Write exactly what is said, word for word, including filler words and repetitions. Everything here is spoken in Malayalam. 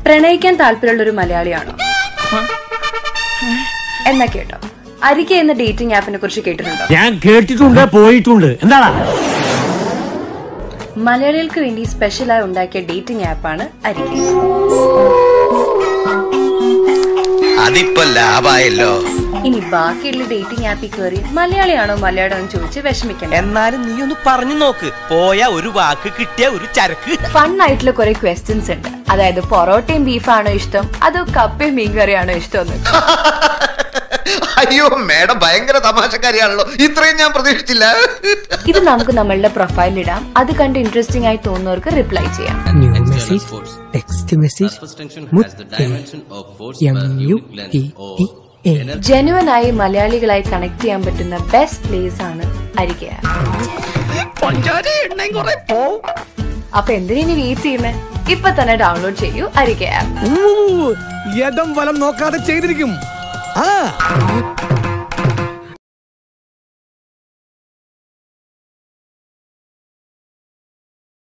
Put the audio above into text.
പ്രണയിക്കാൻ താല്പര്യമുള്ള ഒരു മലയാളിയാണോ? എന്നാ കേട്ടോ, അരികെ എന്ന ഡേറ്റിംഗ് ആപ്പിനെ കുറിച്ച് കേട്ടിട്ടുണ്ടോ? ഞാൻ കേട്ടിട്ടുണ്ട്, പോയിട്ടുണ്ട്. എന്താണ്? മലയാളികൾക്ക് വേണ്ടി സ്പെഷ്യലായി ഉണ്ടാക്കിയ ഡേറ്റിംഗ് ആപ്പാണ് അരികെ. അതിപ്പോ ലാഭായല്ലോ. ഇനി ബാക്കിയുള്ള ഡേറ്റിംഗ് ആപ്പിൽ കയറി മലയാളിയാണോ മലയാളം എന്ന് ചോദിച്ച് വിഷമിക്കണം. എന്നാലും നീ ഒന്ന് പറഞ്ഞു നോക്ക്. പോയ ഒരു വാക്ക് കിട്ടിയ ഒരു ചരക്ക്. ഫൺ ആയിട്ടുള്ള കുറെ ക്വസ്റ്റ്യൻസ് ഉണ്ട്. അതായത് പൊറോട്ടയും ബീഫാണോ ഇഷ്ടം, അതോ കപ്പയും മീൻകറിയാണോ ഇഷ്ടം എന്ന്. അയ്യോ മേഡം ഭയങ്കര തമാശക്കാരിയാണല്ലോ, ഇത്രയും ഞാൻ പ്രതീക്ഷിച്ചില്ല. ഇത് നമുക്ക് നമ്മളുടെ പ്രൊഫൈലിൽ ഇടാം. അത് കണ്ട് ഇൻട്രസ്റ്റിംഗ് ആയി തോന്നുന്നവർക്ക് റിപ്ലൈ ചെയ്യാം. ജെന്യുവൻ ആയി മലയാളികളായി കണക്ട് ചെയ്യാൻ പറ്റുന്ന ബെസ്റ്റ് പ്ലേസ് ആണ് അരികെ. അപ്പൊ എന്തിനു വെയിറ്റ് ചെയ്യുന്നേ? ഇപ്പൊ തന്നെ ഡൗൺലോഡ് ചെയ്യൂ അരികെ ആപ്പ്. നോക്കാതെ ചെയ്തിരിക്കും.